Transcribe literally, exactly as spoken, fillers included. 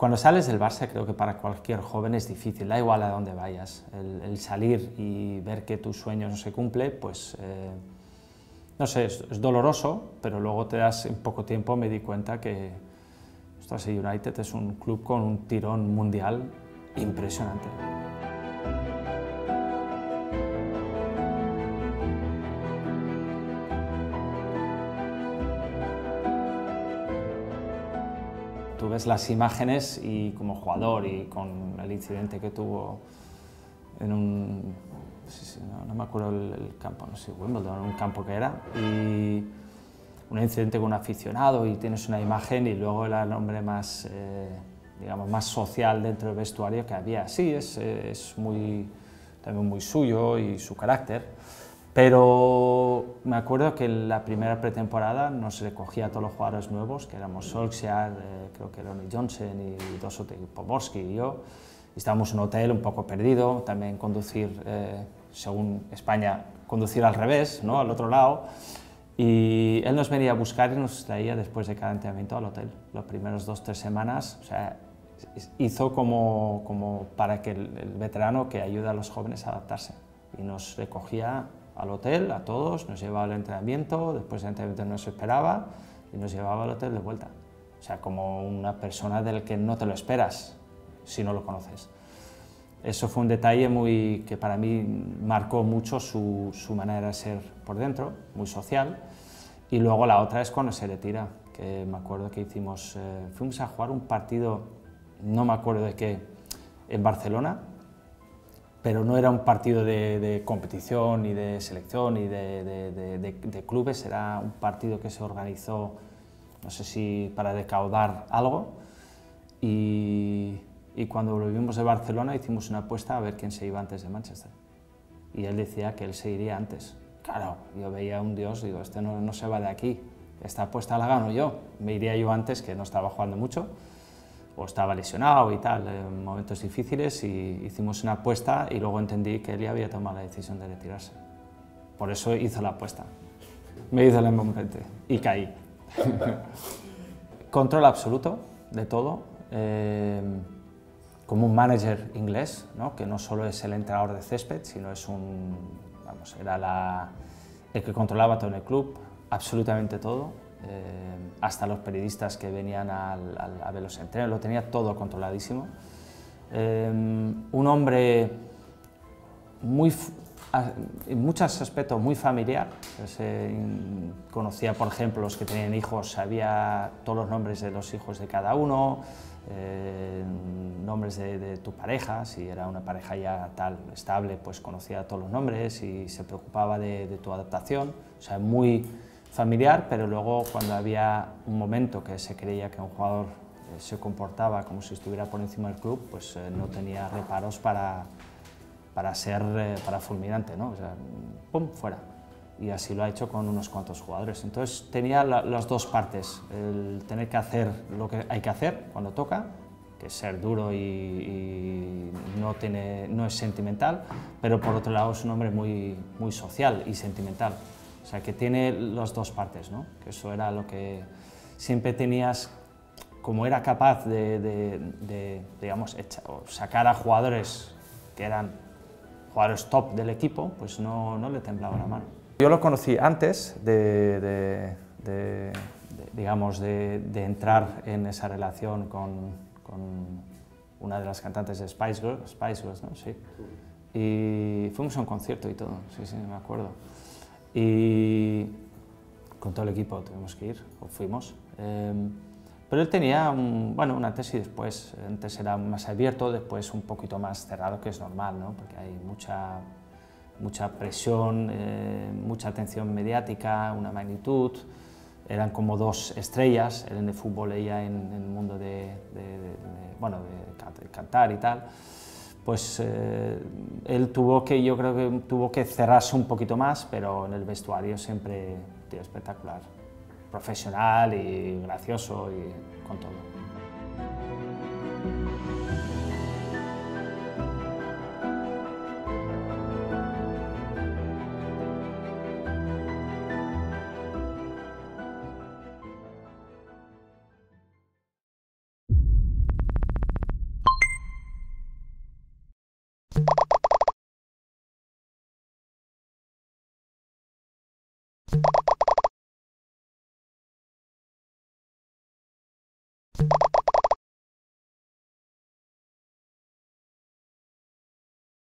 Cuando sales del Barça, creo que para cualquier joven es difícil, da igual a dónde vayas. El, el salir y ver que tu sueño no se cumple, pues, eh, no sé, es, es doloroso, pero luego te das, en poco tiempo me di cuenta que, ostras, United es un club con un tirón mundial impresionante. Tú ves las imágenes y como jugador y con el incidente que tuvo en un, no, no me acuerdo el, el campo, no sé, Wimbledon, un campo que era, y un incidente con un aficionado y tienes una imagen y luego era el hombre más, eh, digamos, más social dentro del vestuario que había. Sí, es, es muy, también muy suyo y su carácter. Pero me acuerdo que en la primera pretemporada nos recogía a todos los jugadores nuevos, que éramos Solskjaer, eh, creo que Ronnie Johnson y dos o tres, Pomorski y yo. Y estábamos en un hotel un poco perdido, también conducir, eh, según España, conducir al revés, ¿no? Al otro lado. Y él nos venía a buscar y nos traía después de cada entrenamiento al hotel. Los primeros dos, tres semanas, o sea, hizo como, como para que el, el veterano que ayuda a los jóvenes a adaptarse. Y nos recogía al hotel, a todos, nos llevaba al entrenamiento, después del entrenamiento nos esperaba y nos llevaba al hotel de vuelta. O sea, como una persona del que no te lo esperas si no lo conoces. Eso fue un detalle muy, que para mí marcó mucho su, su manera de ser por dentro, muy social. Y luego la otra es cuando se retira, que me acuerdo que hicimos, eh, fuimos a jugar un partido, no me acuerdo de qué, en Barcelona, pero no era un partido de, de competición, ni de selección, ni de, de, de, de, de clubes, era un partido que se organizó, no sé si para recaudar algo, y, y cuando volvimos de Barcelona hicimos una apuesta a ver quién se iba antes de Manchester. Y él decía que él se iría antes. Claro, yo veía a un dios, digo, este no, no se va de aquí, esta apuesta la gano yo, me iría yo antes, que no estaba jugando mucho, o estaba lesionado y tal, en momentos difíciles, y hicimos una apuesta y luego entendí que él ya había tomado la decisión de retirarse. Por eso hizo la apuesta. Me hizo el momento y caí. Control absoluto de todo, eh, como un manager inglés, ¿no? Que no solo es el entrenador de césped, sino es un, vamos, era la, el que controlaba todo en el club, absolutamente todo. Eh, hasta los periodistas que venían al, al, a ver los entrenos, lo tenía todo controladísimo. Eh, un hombre muy, en muchos aspectos muy familiar, se conocía, por ejemplo, los que tenían hijos, sabía todos los nombres de los hijos de cada uno, eh, nombres de, de tu pareja, si era una pareja ya tal estable, pues conocía todos los nombres y se preocupaba de, de tu adaptación, o sea, muy familiar, pero luego cuando había un momento que se creía que un jugador eh, se comportaba como si estuviera por encima del club, pues eh, no tenía reparos para, para ser eh, para fulminante, ¿no? O sea, ¡pum!, fuera. Y así lo ha hecho con unos cuantos jugadores. Entonces tenía la, las dos partes, el tener que hacer lo que hay que hacer cuando toca, que es ser duro y, y no, tiene, no es sentimental, pero por otro lado es un hombre muy, muy social y sentimental. O sea, que tiene las dos partes, ¿no? Que eso era lo que siempre tenías, como era capaz de, de, de digamos, echar, o sacar a jugadores que eran jugadores top del equipo, pues no, no le temblaba la mano. Yo lo conocí antes de, de, de, de digamos, de, de entrar en esa relación con, con una de las cantantes de Spice Girls, Spice Girls, ¿no? Sí. Y fuimos a un concierto y todo, sí, sí, me acuerdo. Y con todo el equipo tuvimos que ir, o fuimos. Eh, pero él tenía un, bueno, una tesis después, antes era más abierto, después un poquito más cerrado, que es normal, ¿no? Porque hay mucha, mucha presión, eh, mucha atención mediática, una magnitud. Eran como dos estrellas, él en el fútbol, ella en, en el mundo de, de, de, de, bueno, de cantar y tal. Pues eh, él tuvo que, yo creo que tuvo que cerrarse un poquito más, pero en el vestuario siempre, tío, espectacular, profesional y gracioso y con todo.